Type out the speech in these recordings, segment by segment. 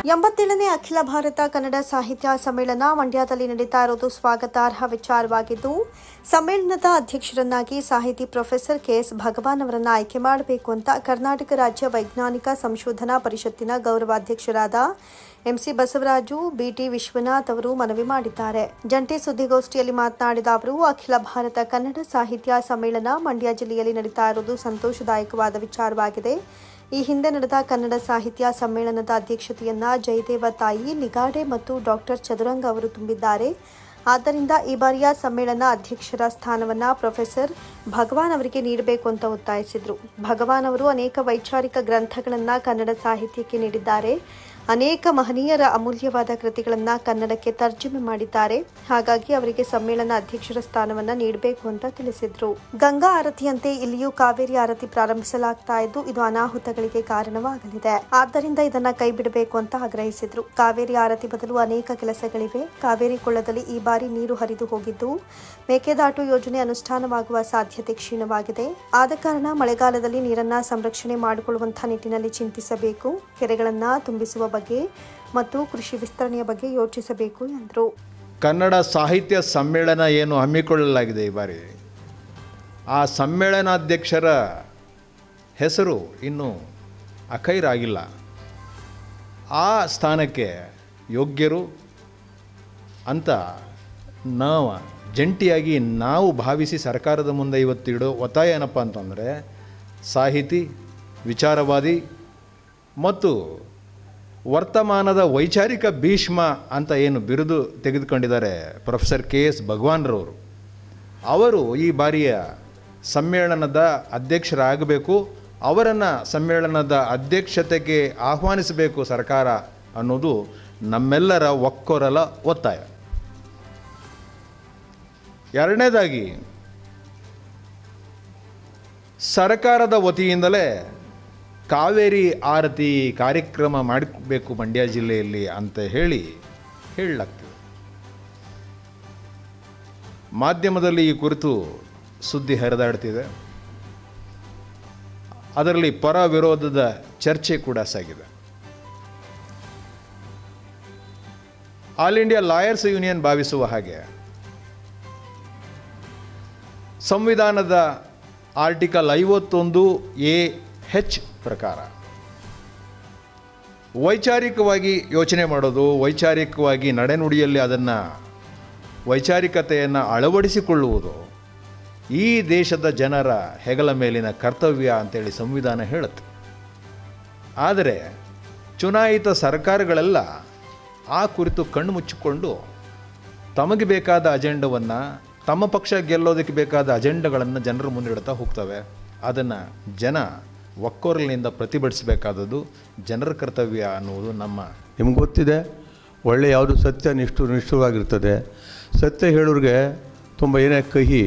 87ನೇ ಅಖಿಲ ಭಾರತ ಕನ್ನಡ ಸಾಹಿತ್ಯ ಸಮ್ಮೇಳನ ಮಂಡ್ಯದಲ್ಲಿ ನಡೀತಾ ಇರುವುದು ಸ್ವಾಗತಾರ್ಹ ವಿಚಾರವಾಗಿದ್ದು, ಸಮ್ಮೇಳನದ ಅಧ್ಯಕ್ಷರನ್ನಾಗಿ ಸಾಹಿತಿ ಪ್ರೊಫೆಸರ್ ಕೆಎಸ್ ಭಗವಾನ್ ಅವರನ್ನು ಆಯ್ಕೆ ಮಾಡಬೇಕು ಅಂತ ಕರ್ನಾಟಕ ರಾಜ್ಯ ವೈಜ್ಞಾನಿಕ ಸಂಶೋಧನಾ ಪರಿಷತ್ತಿನ ಗೌರವಾಧ್ಯಕ್ಷರಾದ ಎಂಸಿ ಬಸವರಾಜು, ಬಿಟಿ ವಿಶ್ವನಾಥ್ ಅವರು ಮನವಿ ಮಾಡಿದ್ದಾರೆ. ಜಂಟಿ ಸುದ್ದಿಗೋಷ್ಠಿಯಲ್ಲಿ ಮಾತನಾಡಿದ ಅವರು, ಅಖಿಲ ಭಾರತ ಕನ್ನಡ ಸಾಹಿತ್ಯ ಸಮ್ಮೇಳನ ಮಂಡ್ಯ ಜಿಲ್ಲೆಯಲ್ಲಿ ನಡೀತಾ ಇರುವುದು ಸಂತೋಷದಾಯಕವಾದ ವಿಚಾರವಾಗಿದೆ. ಈ ಹಿಂದೆ ನಡೆದ ಕನ್ನಡ ಸಾಹಿತ್ಯ ಸಮ್ಮೇಳನದ ಅಧ್ಯಕ್ಷತೆಯನ್ನ ಜಯದೇವ ತಾಯಿ ನಿಗಾಡೆ ಮತ್ತು ಡಾಕ್ಟರ್ ಚದುರಂಗ ಅವರು ತುಂಬಿದ್ದಾರೆ. ಆದ್ದರಿಂದ ಈ ಬಾರಿಯ ಸಮ್ಮೇಳನ ಅಧ್ಯಕ್ಷರ ಸ್ಥಾನವನ್ನ ಪ್ರೊಫೆಸರ್ ಭಗವಾನ್ ಅವರಿಗೆ ನೀಡಬೇಕು ಅಂತ ಒತ್ತಾಯಿಸಿದರು. ಭಗವಾನ್ ಅವರು ಅನೇಕ ವೈಚಾರಿಕ ಗ್ರಂಥಗಳನ್ನು ಕನ್ನಡ ಸಾಹಿತ್ಯಕ್ಕೆ ನೀಡಿದ್ದಾರೆ. ಅನೇಕ ಮಹನೀಯರ ಅಮೂಲ್ಯವಾದ ಕೃತಿಗಳನ್ನು ಕನ್ನಡಕ್ಕೆ ತರ್ಜುಮೆ ಮಾಡಿದ್ದಾರೆ. ಹಾಗಾಗಿ ಅವರಿಗೆ ಸಮ್ಮೇಳನ ಅಧ್ಯಕ್ಷರ ಸ್ಥಾನವನ್ನು ನೀಡಬೇಕು ಅಂತ ತಿಳಿಸಿದರು. ಗಂಗಾ ಆರತಿಯಂತೆ ಇಲ್ಲಿಯೂ ಕಾವೇರಿ ಆರತಿ ಪ್ರಾರಂಭಿಸಲಾಗ್ತಾ ಇದ್ದು, ಇದು ಅನಾಹುತಗಳಿಗೆ ಕಾರಣವಾಗಲಿದೆ. ಆದ್ದರಿಂದ ಇದನ್ನ ಕೈಬಿಡಬೇಕು ಅಂತ ಆಗ್ರಹಿಸಿದರು. ಕಾವೇರಿ ಆರತಿ ಬದಲು ಅನೇಕ ಕೆಲಸಗಳಿವೆ. ಕಾವೇರಿ ಕೊಳ್ಳದಲ್ಲಿ ಈ ಬಾರಿ ನೀರು ಹರಿದು ಹೋಗಿದ್ದು, ಮೇಕೆದಾಟು ಯೋಜನೆ ಅನುಷ್ಠಾನವಾಗುವ ಸಾಧ್ಯತೆ ಕ್ಷೀಣವಾಗಿದೆ. ಆದ ಕಾರಣ ಮಳೆಗಾಲದಲ್ಲಿ ನೀರನ್ನ ಸಂರಕ್ಷಣೆ ಮಾಡಿಕೊಳ್ಳುವಂತಹ ನಿಟ್ಟಿನಲ್ಲಿ ಚಿಂತಿಸಬೇಕು. ಕೆರೆಗಳನ್ನು ತುಂಬಿಸುವ ಬಗ್ಗೆ ಮತ್ತು ಕೃಷಿ ವಿಸ್ತರಣೆಯ ಬಗ್ಗೆ ಯೋಚಿಸಬೇಕು ಎಂದರು. ಕನ್ನಡ ಸಾಹಿತ್ಯ ಸಮ್ಮೇಳನ ಏನು ಹಮ್ಮಿಕೊಳ್ಳಲಾಗಿದೆ ಈ ಬಾರಿ, ಆ ಸಮ್ಮೇಳನಾಧ್ಯಕ್ಷರ ಹೆಸರು ಇನ್ನೂ ಅಖೈರಾಗಿಲ್ಲ. ಆ ಸ್ಥಾನಕ್ಕೆ ಯೋಗ್ಯರು ಅಂತ ಜಂಟಿಯಾಗಿ ನಾವು ಭಾವಿಸಿ ಸರ್ಕಾರದ ಮುಂದೆ ಇವತ್ತಿಡೋ ಒತ್ತಾಯ ಏನಪ್ಪ ಅಂತಂದರೆ, ಸಾಹಿತಿ, ವಿಚಾರವಾದಿ ಮತ್ತು ವರ್ತಮಾನದ ವೈಚಾರಿಕ ಭೀಷ್ಮ ಅಂತ ಏನು ಬಿರುದು ತೆಗೆದುಕೊಂಡಿದ್ದಾರೆ ಪ್ರೊಫೆಸರ್ ಕೆಎಸ್ ಭಗವಾನ್ರವರು, ಅವರು ಈ ಬಾರಿಯ ಸಮ್ಮೇಳನದ ಅಧ್ಯಕ್ಷರಾಗಬೇಕು. ಅವರನ್ನು ಸಮ್ಮೇಳನದ ಅಧ್ಯಕ್ಷತೆಗೆ ಆಹ್ವಾನಿಸಬೇಕು ಸರ್ಕಾರ ಅನ್ನೋದು ನಮ್ಮೆಲ್ಲರ ಒಕ್ಕೊರಲ ಒತ್ತಾಯ. ಎರಡನೇದಾಗಿ, ಸರ್ಕಾರದ ವತಿಯಿಂದಲೇ ಕಾವೇರಿ ಆರತಿ ಕಾರ್ಯಕ್ರಮ ಮಾಡಬೇಕು ಮಂಡ್ಯ ಜಿಲ್ಲೆಯಲ್ಲಿ ಅಂತ ಹೇಳಲಾಗ್ತದೆ. ಮಾಧ್ಯಮದಲ್ಲಿ ಈ ಕುರಿತು ಸುದ್ದಿ ಹರಿದಾಡ್ತಿದೆ. ಅದರಲ್ಲಿ ಪರ ವಿರೋಧದ ಚರ್ಚೆ ಕೂಡ ಸಾಗಿದೆ. ಆಲ್ ಇಂಡಿಯಾ ಲಾಯರ್ಸ್ ಯೂನಿಯನ್ ಭಾವಿಸುವ ಹಾಗೆ ಸಂವಿಧಾನದ ಆರ್ಟಿಕಲ್ 51A(H) ಪ್ರಕಾರ ವೈಚಾರಿಕವಾಗಿ ಯೋಚನೆ ಮಾಡೋದು, ವೈಚಾರಿಕವಾಗಿ ನಡೆನುಡಿಯಲ್ಲಿ ಅದನ್ನು ವೈಚಾರಿಕತೆಯನ್ನು ಅಳವಡಿಸಿಕೊಳ್ಳುವುದು ಈ ದೇಶದ ಜನರ ಹೆಗಲ ಮೇಲಿನ ಕರ್ತವ್ಯ ಅಂತೇಳಿ ಸಂವಿಧಾನ ಹೇಳುತ್ತೆ. ಆದರೆ ಚುನಾಯಿತ ಸರ್ಕಾರಗಳೆಲ್ಲ ಆ ಕುರಿತು ಕಣ್ಣು ಮುಚ್ಚಿಕೊಂಡು ತಮಗೆ ಬೇಕಾದ ಅಜೆಂಡವನ್ನು, ತಮ್ಮ ಪಕ್ಷ ಗೆಲ್ಲೋದಕ್ಕೆ ಬೇಕಾದ ಅಜೆಂಡಗಳನ್ನು ಜನರ ಮುಂದಿಡ್ತಾ ಹೋಗ್ತವೆ. ಅದನ್ನು ಜನ ಒಕ್ಕೊರಲಿನಿಂದ ಪ್ರತಿಭಟಿಸಬೇಕಾದದ್ದು ಜನರ ಕರ್ತವ್ಯ ಅನ್ನುವುದು ನಿಮ್ಗೆ ಗೊತ್ತಿದೆ. ಒಳ್ಳೆ ಯಾವುದು ಸತ್ಯ ನಿಷ್ಠುರವಾಗಿರ್ತದೆ. ಸತ್ಯ ಹೇಳೋರಿಗೆ ತುಂಬ ಏನೇ ಕಹಿ,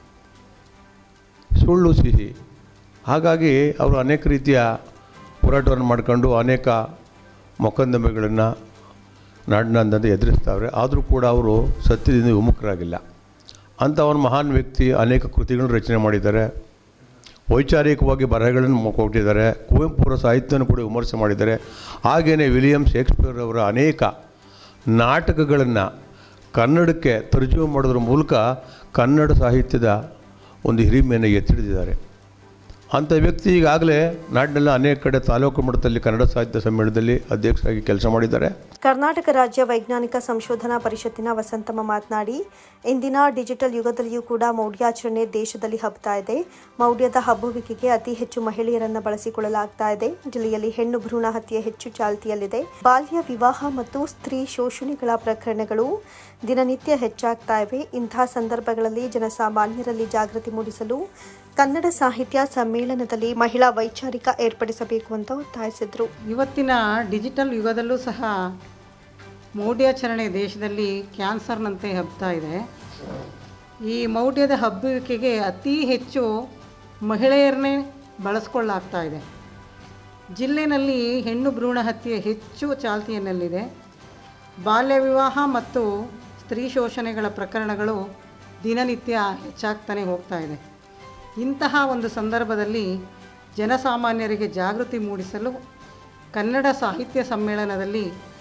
ಸುಳ್ಳು ಸಿಹಿ. ಹಾಗಾಗಿ ಅವರು ಅನೇಕ ರೀತಿಯ ಹೋರಾಟವನ್ನು ಮಾಡಿಕೊಂಡು ಅನೇಕ ಮೊಕದ್ದಮೆಗಳನ್ನು ನಾಡಿನಾದ್ಯಂತ ಎದುರಿಸ್ತಾವ್ರೆ. ಆದರೂ ಕೂಡ ಅವರು ಸತ್ಯದಿಂದ ವಿಮುಖರಾಗಿಲ್ಲ. ಅಂಥ ಒಂದು ಮಹಾನ್ ವ್ಯಕ್ತಿ ಅನೇಕ ಕೃತಿಗಳನ್ನು ರಚನೆ ಮಾಡಿದ್ದಾರೆ. ವೈಚಾರಿಕವಾಗಿ ಬರಹಗಳನ್ನು ಕೊಟ್ಟಿದ್ದಾರೆ. ಕುವೆಂಪು ಅವರ ಸಾಹಿತ್ಯವನ್ನು ಕೂಡ ವಿಮರ್ಶೆ ಮಾಡಿದ್ದಾರೆ. ಹಾಗೆಯೇ ವಿಲಿಯಂ ಶೇಕ್ಸ್ಪಿಯರ್ ಅವರ ಅನೇಕ ನಾಟಕಗಳನ್ನು ಕನ್ನಡಕ್ಕೆ ತರ್ಜುಮೆ ಮಾಡೋದ್ರ ಮೂಲಕ ಕನ್ನಡ ಸಾಹಿತ್ಯದ ಒಂದು ಹಿರಿಮೆಯನ್ನು ಎತ್ತಿಡಿದಿದ್ದಾರೆ. ಅಂಥ ವ್ಯಕ್ತಿ ಈಗಾಗಲೇ ನಾಡಿನಲ್ಲಿ ಅನೇಕ ಕಡೆ ತಾಲೂಕು ಮಟ್ಟದಲ್ಲಿ ಕನ್ನಡ ಸಾಹಿತ್ಯ ಸಮ್ಮೇಳನದಲ್ಲಿ ಅಧ್ಯಕ್ಷರಾಗಿ ಕೆಲಸ ಮಾಡಿದ್ದಾರೆ. ಕರ್ನಾಟಕ ರಾಜ್ಯ ವೈಜ್ಞಾನಿಕ ಸಂಶೋಧನಾ ಪರಿಷತ್ತಿನ ವಸಂತಮ್ಮ ಮಾತನಾಡಿ, ಇಂದಿನ ಡಿಜಿಟಲ್ ಯುಗದಲ್ಲಿಯೂ ಕೂಡ ಮೌಢ್ಯಾಚರಣೆ ದೇಶದಲ್ಲಿ ಹಬ್ತಾ ಇದೆ. ಮೌಢ್ಯದ ಹಬ್ಬುವಿಕೆಗೆ ಅತಿ ಹೆಚ್ಚು ಮಹಿಳೆಯರನ್ನು ಬಳಸಿಕೊಳ್ಳಲಾಗ್ತಾ ಇದೆ. ಜಿಲ್ಲೆಯಲ್ಲಿ ಹೆಣ್ಣು ಭ್ರೂಣ ಹತ್ಯೆ ಹೆಚ್ಚು ಚಾಲ್ತಿಯಲ್ಲಿದೆ. ಬಾಲ್ಯ ವಿವಾಹ ಮತ್ತು ಸ್ತ್ರೀ ಶೋಷಣೆಗಳ ಪ್ರಕರಣಗಳು ದಿನನಿತ್ಯ ಹೆಚ್ಚಾಗ್ತಾ ಇವೆ. ಇಂತಹ ಸಂದರ್ಭಗಳಲ್ಲಿ ಜನಸಾಮಾನ್ಯರಲ್ಲಿ ಜಾಗೃತಿ ಮೂಡಿಸಲು ಕನ್ನಡ ಸಾಹಿತ್ಯ ಸಮ್ಮೇಳನದಲ್ಲಿ ಮಹಿಳಾ ವೈಚಾರಿಕ ಏರ್ಪಡಿಸಬೇಕು ಅಂತ ಒತ್ತಾಯಿಸಿದರು. ಇವತ್ತಿನ ಡಿಜಿಟಲ್ ಯುಗದಲ್ಲೂ ಸಹ ಮೌಢ್ಯಾಚರಣೆ ದೇಶದಲ್ಲಿ ಕ್ಯಾನ್ಸರ್ನಂತೆ ಹಬ್ತಾ ಇದೆ. ಈ ಮೌಢ್ಯದ ಹಬ್ಬುವಿಕೆಗೆ ಅತಿ ಹೆಚ್ಚು ಮಹಿಳೆಯರನ್ನೇ ಬಳಸ್ಕೊಳ್ಳಾಗ್ತಾ ಇದೆ. ಜಿಲ್ಲೆಯಲ್ಲಿ ಹೆಣ್ಣು ಭ್ರೂಣ ಹತ್ಯೆ ಹೆಚ್ಚು ಚಾಲ್ತಿಯಲ್ಲಿದೆ. ಬಾಲ್ಯ ವಿವಾಹ ಮತ್ತು ಸ್ತ್ರೀ ಶೋಷಣೆಗಳ ಪ್ರಕರಣಗಳು ದಿನನಿತ್ಯ ಹೆಚ್ಚಾಗ್ತಾನೆ ಹೋಗ್ತಾ ಇದೆ. ಇಂತಹ ಒಂದು ಸಂದರ್ಭದಲ್ಲಿ ಜನಸಾಮಾನ್ಯರಿಗೆ ಜಾಗೃತಿ ಮೂಡಿಸಲು ಕನ್ನಡ ಸಾಹಿತ್ಯ ಸಮ್ಮೇಳನದಲ್ಲಿ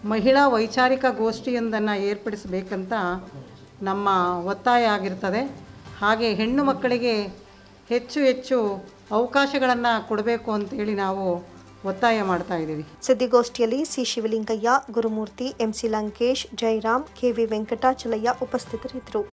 ಮಹಿಳಾ ವೈಚಾರಿಕ ಗೋಷ್ಠಿಯೊಂದನ್ನು ಏರ್ಪಡಿಸಬೇಕಂತ ನಮ್ಮ ಒತ್ತಾಯ ಆಗಿರ್ತದೆ. ಹಾಗೆ ಹೆಣ್ಣು ಮಕ್ಕಳಿಗೆ ಹೆಚ್ಚು ಹೆಚ್ಚು ಅವಕಾಶಗಳನ್ನು ಕೊಡಬೇಕು ಅಂತೇಳಿ ನಾವು ಒತ್ತಾಯ ಮಾಡ್ತಾ ಇದ್ದೀವಿ. ಸುದ್ದಿಗೋಷ್ಠಿಯಲ್ಲಿ C Shivalingaiah, Gurumurthy, MC Lankesh, Jayaram, KV Venkatachalaiah ಉಪಸ್ಥಿತರಿದ್ದರು.